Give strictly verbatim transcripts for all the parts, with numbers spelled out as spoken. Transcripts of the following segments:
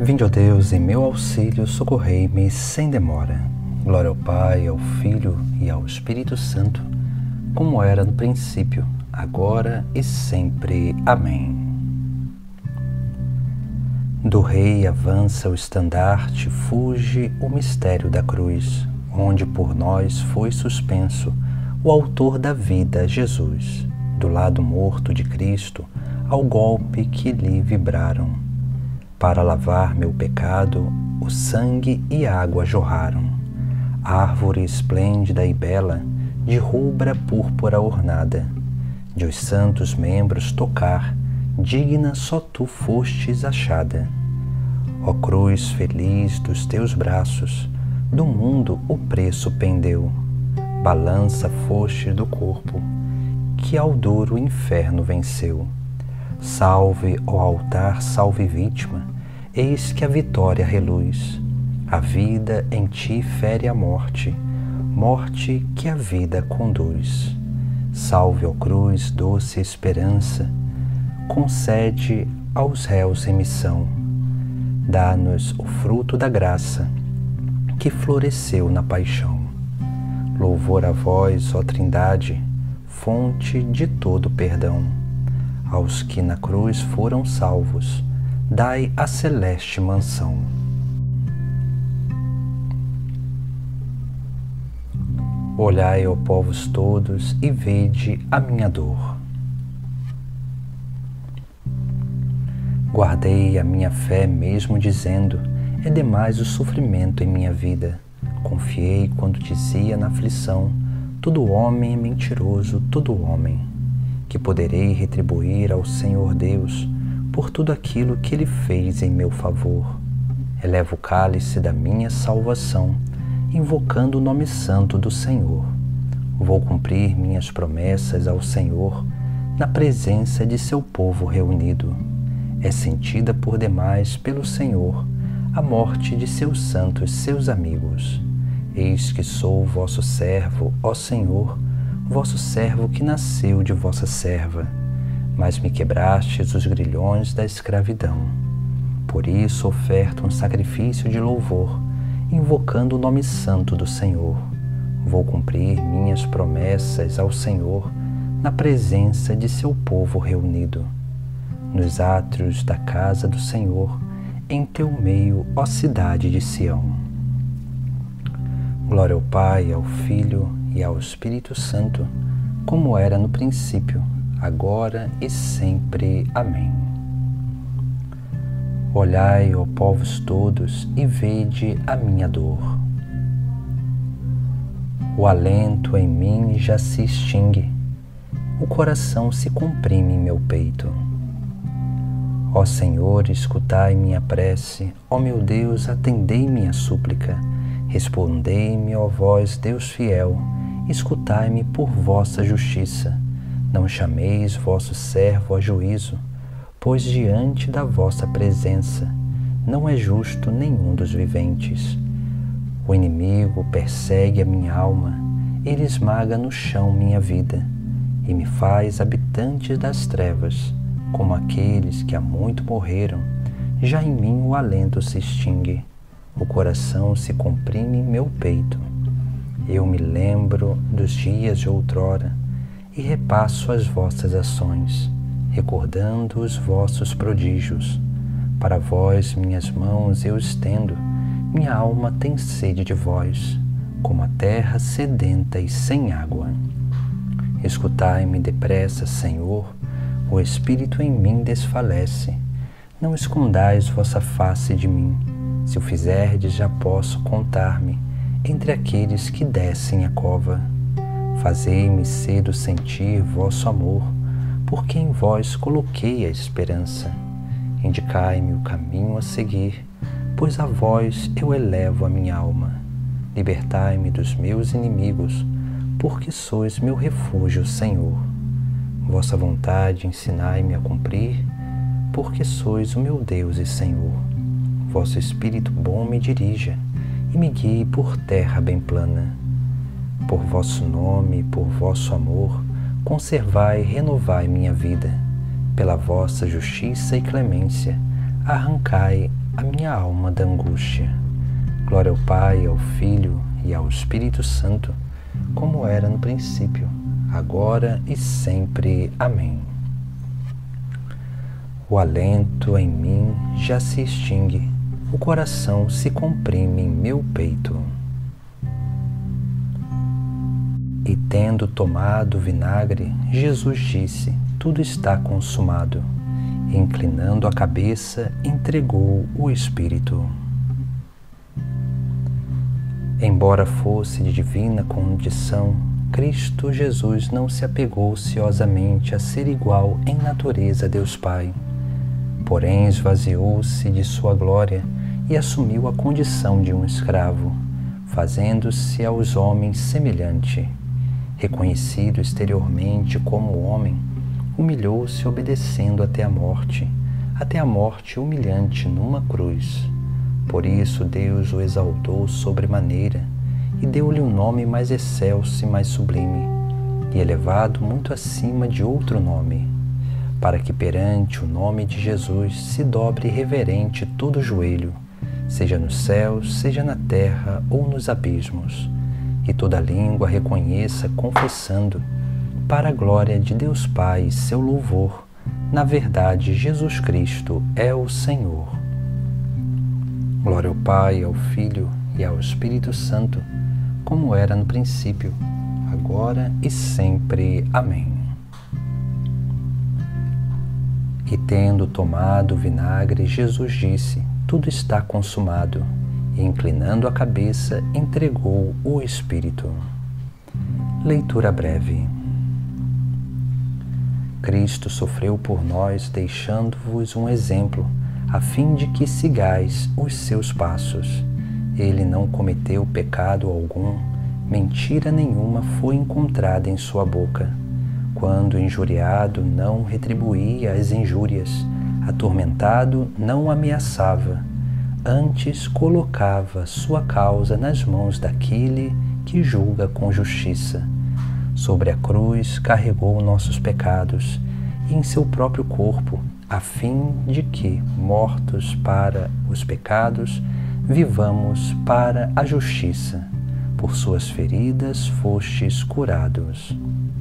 Vinde, ó Deus, em meu auxílio, socorrei-me sem demora. Glória ao Pai, ao Filho e ao Espírito Santo, como era no princípio, agora e sempre. Amém. Do Rei avança o estandarte, fuge o mistério da cruz, onde por nós foi suspenso o autor da vida, Jesus. Do lado morto de Cristo, ao golpe que lhe vibraram. Para lavar meu pecado, o sangue e água jorraram. Árvore esplêndida e bela, de rubra púrpura ornada, de os santos membros tocar, digna só tu fostes achada. Ó cruz feliz dos teus braços, do mundo o preço pendeu, balança foste do corpo, que ao duro inferno venceu. Salve, ó altar, salve vítima, eis que a vitória reluz. A vida em ti fere a morte, morte que a vida conduz. Salve, ó cruz, doce esperança, concede aos réus remissão. Dá-nos o fruto da graça, que floresceu na paixão. Louvor a vós, ó Trindade, fonte de todo perdão. Aos que na cruz foram salvos, dai a celeste mansão. Olhai, ó povos todos, e vede a minha dor. Guardei a minha fé mesmo dizendo, é demais o sofrimento em minha vida. Confiei quando dizia na aflição, todo homem é mentiroso, todo homem. Que poderei retribuir ao Senhor Deus por tudo aquilo que Ele fez em meu favor. Elevo o cálice da minha salvação, invocando o nome santo do Senhor. Vou cumprir minhas promessas ao Senhor, na presença de seu povo reunido. É sentida por demais pelo Senhor a morte de seus santos, seus amigos. Eis que sou vosso servo, ó Senhor, vosso servo que nasceu de vossa serva, mas me quebrastes os grilhões da escravidão. Por isso oferto um sacrifício de louvor, invocando o nome santo do Senhor. Vou cumprir minhas promessas ao Senhor, na presença de seu povo reunido. Nos átrios da casa do Senhor, em teu meio, ó cidade de Sião. Glória ao Pai, ao Filho e ao Espírito Santo, como era no princípio, agora e sempre. Amém. Olhai, ó povos todos, e vede a minha dor. O alento em mim já se extingue, o coração se comprime em meu peito. Ó Senhor, escutai minha prece, ó meu Deus, atendei minha súplica. Respondei-me, ó vós, Deus fiel, escutai-me por vossa justiça. Não chameis vosso servo a juízo, pois diante da vossa presença não é justo nenhum dos viventes. O inimigo persegue a minha alma, ele esmaga no chão minha vida, e me faz habitante das trevas, como aqueles que há muito morreram. Já em mim o alento se extingue, o coração se comprime em meu peito. Eu me lembro dos dias de outrora e repasso as vossas ações, recordando os vossos prodígios. Para vós minhas mãos eu estendo, minha alma tem sede de vós, como a terra sedenta e sem água. Escutai-me depressa, Senhor, o espírito em mim desfalece. Não escondais vossa face de mim. Se o fizerdes, já posso contar-me entre aqueles que descem a cova. Fazei-me cedo sentir vosso amor, porque em vós coloquei a esperança. Indicai-me o caminho a seguir, pois a vós eu elevo a minha alma. Libertai-me dos meus inimigos, porque sois meu refúgio, Senhor. Vossa vontade ensinai-me a cumprir, porque sois o meu Deus e Senhor. Vosso Espírito bom me dirija e me guie por terra bem plana. Por vosso nome, por vosso amor, conservai e renovai minha vida. Pela vossa justiça e clemência, arrancai a minha alma da angústia. Glória ao Pai, ao Filho e ao Espírito Santo, como era no princípio, agora e sempre. Amém. O alento em mim já se extingue, o coração se comprime em meu peito. E tendo tomado o vinagre, Jesus disse: tudo está consumado. E, inclinando a cabeça, entregou o Espírito. Embora fosse de divina condição, Cristo Jesus não se apegou ociosamente a ser igual em natureza a Deus Pai. Porém, esvaziou-se de sua glória e assumiu a condição de um escravo, fazendo-se aos homens semelhante. Reconhecido exteriormente como homem, humilhou-se obedecendo até a morte, até a morte humilhante numa cruz. Por isso Deus o exaltou sobremaneira e deu-lhe um nome mais excelso e mais sublime, e elevado muito acima de outro nome, para que perante o nome de Jesus se dobre reverente todo joelho, seja nos céus, seja na terra ou nos abismos, e toda língua reconheça confessando, para a glória de Deus Pai, seu louvor, na verdade Jesus Cristo é o Senhor. Glória ao Pai, ao Filho e ao Espírito Santo, como era no princípio, agora e sempre. Amém. E tendo tomado o vinagre, Jesus disse: tudo está consumado. E, inclinando a cabeça, entregou o Espírito. Leitura breve. Cristo sofreu por nós, deixando-vos um exemplo, a fim de que sigais os seus passos. Ele não cometeu pecado algum, mentira nenhuma foi encontrada em sua boca. Quando injuriado, não retribuía as injúrias, atormentado, não ameaçava, antes colocava sua causa nas mãos daquele que julga com justiça. Sobre a cruz carregou nossos pecados e em seu próprio corpo, a fim de que, mortos para os pecados, vivamos para a justiça. Por suas feridas fostes curados.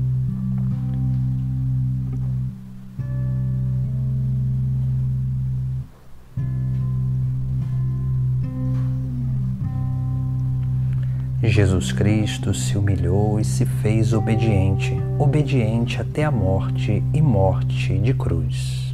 Jesus Cristo se humilhou e se fez obediente, obediente até a morte e morte de cruz.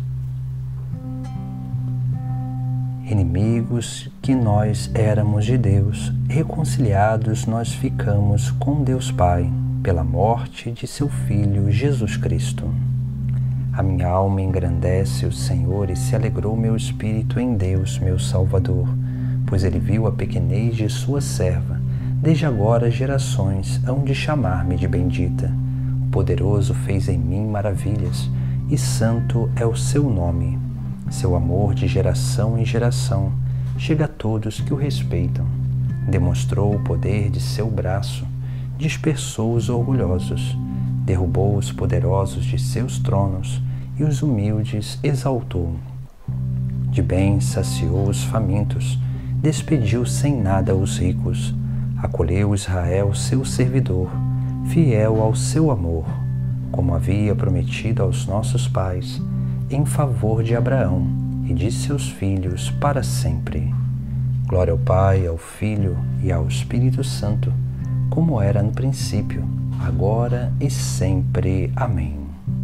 Inimigos que nós éramos de Deus, reconciliados nós ficamos com Deus Pai, pela morte de seu Filho Jesus Cristo. A minha alma engrandece o Senhor e se alegrou meu espírito em Deus, meu Salvador, pois ele viu a pequenez de sua serva. Desde agora gerações hão de chamar-me de bendita. O Poderoso fez em mim maravilhas, e santo é o seu nome. Seu amor de geração em geração chega a todos que o respeitam. Demonstrou o poder de seu braço, dispersou os orgulhosos, derrubou os poderosos de seus tronos e os humildes exaltou. De bem saciou os famintos, despediu sem nada os ricos. Acolheu Israel, seu servidor, fiel ao seu amor, como havia prometido aos nossos pais, em favor de Abraão e de seus filhos para sempre. Glória ao Pai, ao Filho e ao Espírito Santo, como era no princípio, agora e sempre. Amém.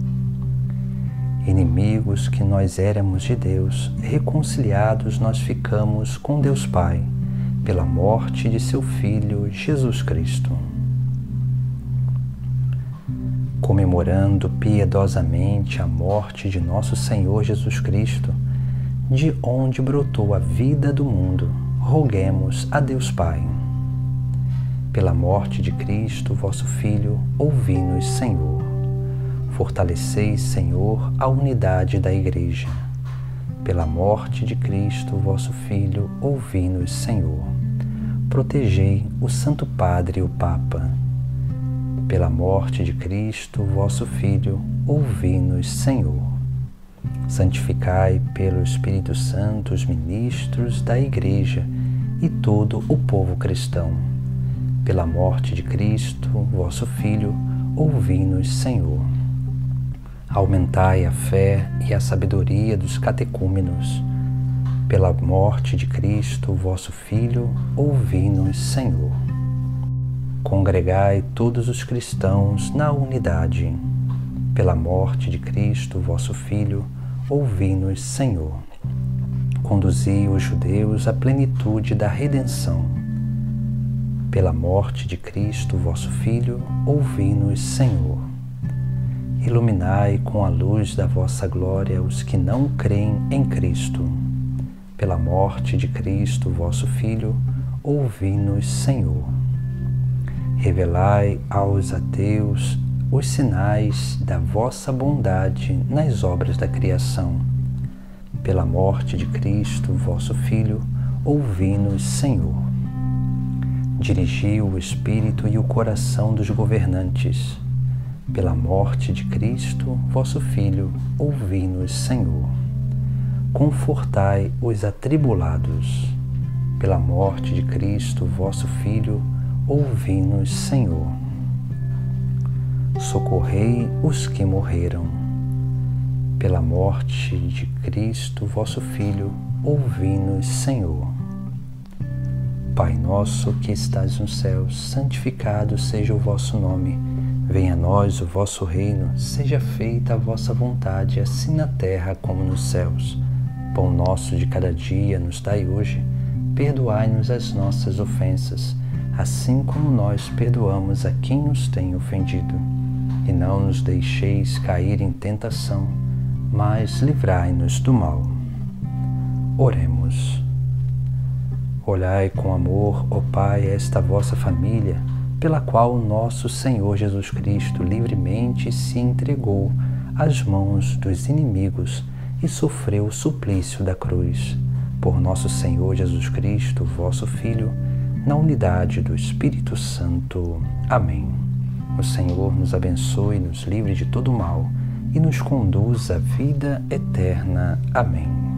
Inimigos que nós éramos de Deus, reconciliados nós ficamos com Deus Pai, pela morte de seu Filho Jesus Cristo. Comemorando piedosamente a morte de nosso Senhor Jesus Cristo, de onde brotou a vida do mundo, roguemos a Deus Pai. Pela morte de Cristo, vosso Filho, ouvi-nos, Senhor. Fortaleceis, Senhor, a unidade da Igreja. Pela morte de Cristo, vosso Filho, ouvi-nos, Senhor. Protegei o Santo Padre e o Papa. Pela morte de Cristo, vosso Filho, ouvi-nos, Senhor. Santificai pelo Espírito Santo os ministros da Igreja e todo o povo cristão. Pela morte de Cristo, vosso Filho, ouvi-nos, Senhor. Aumentai a fé e a sabedoria dos catecúmenos. Pela morte de Cristo, vosso Filho, ouvi-nos, Senhor. Congregai todos os cristãos na unidade. Pela morte de Cristo, vosso Filho, ouvi-nos, Senhor. Conduzi os judeus à plenitude da redenção. Pela morte de Cristo, vosso Filho, ouvi-nos, Senhor. Iluminai com a luz da vossa glória os que não creem em Cristo. Pela morte de Cristo, vosso Filho, ouvi-nos, Senhor. Revelai aos ateus os sinais da vossa bondade nas obras da criação. Pela morte de Cristo, vosso Filho, ouvi-nos, Senhor. Dirigi o espírito e o coração dos governantes. Pela morte de Cristo, vosso Filho, ouvi-nos, Senhor. Confortai os atribulados. Pela morte de Cristo, vosso Filho, ouvi-nos, Senhor. Socorrei os que morreram. Pela morte de Cristo, vosso Filho, ouvi-nos, Senhor. Pai nosso que estás nos céus, santificado seja o vosso nome. Venha a nós o vosso reino, seja feita a vossa vontade, assim na terra como nos céus. Pão nosso de cada dia nos dai hoje. Perdoai-nos as nossas ofensas, assim como nós perdoamos a quem nos tem ofendido. E não nos deixeis cair em tentação, mas livrai-nos do mal. Oremos. Olhai com amor, ó Pai, esta vossa família, pela qual nosso Senhor Jesus Cristo livremente se entregou às mãos dos inimigos e sofreu o suplício da cruz. Por nosso Senhor Jesus Cristo, vosso Filho, na unidade do Espírito Santo. Amém. O Senhor nos abençoe, nos livre de todo mal e nos conduz à vida eterna. Amém.